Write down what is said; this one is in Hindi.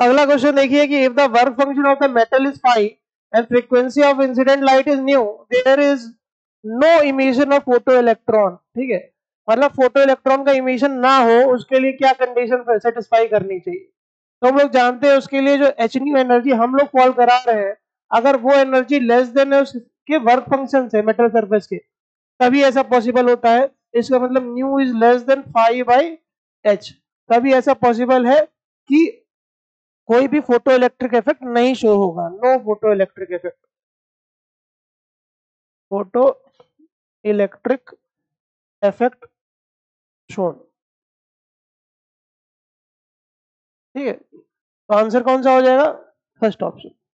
अगला क्वेश्चन देखिए कि if the work function of the metal is phi and frequency of incident light is nu, there is no emission of photo electron. ठीक है, मतलब फोटो इलेक्ट्रॉन का इमिशन ना हो, उसके लिए क्या कंडीशन सेटिस्फाई करनी चाहिए? तो हम लोग जानते हैं उसके लिए जो एच न्यू एनर्जी हम लोग कॉल करा रहे हैं, अगर वो एनर्जी लेस देन है उसके वर्क फंक्शन से मेटल सरफेस के, तभी ऐसा पॉसिबल होता है। इसका मतलब new is less than 5/h, तभी ऐसा पॉसिबल है कि कोई भी फोटो इलेक्ट्रिक इफेक्ट नहीं शो होगा। No photo electric effect, photo electric effect shown. ठीक है, तो आंसर कौन सा हो जाएगा? First option.